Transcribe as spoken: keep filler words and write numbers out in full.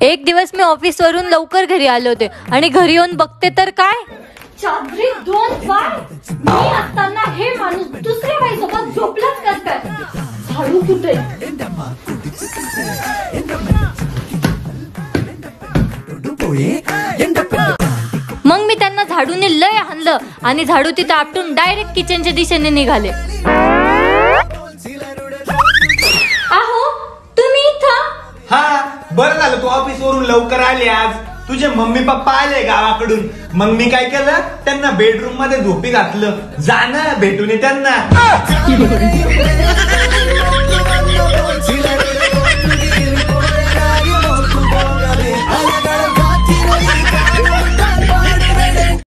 एक दिवस मी ऑफिस वरून लवकर घरी आले होते आणि घरी येऊन बघते तर काय, चादरी दोन पाय. मी असताना हे माणूस दुसऱ्या बाईसोबत झोपलाच कस काय. झाडू कुठे? मग मी त्यांना झाडूने लय हाणलं आणि झाडू तिथं आपटून डायरेक्ट किचनच्या दिशेने निघाले. अहो तुम्ही इथं? हा बरं झालं तू ऑफिस वरून लवकर आले. आज तुझे मम्मी पप्पा आले गावाकडून. मग मी काय केलं, त्यांना बेडरूम मध्ये झोपी घातलं. जाणं भेटून त्यांना.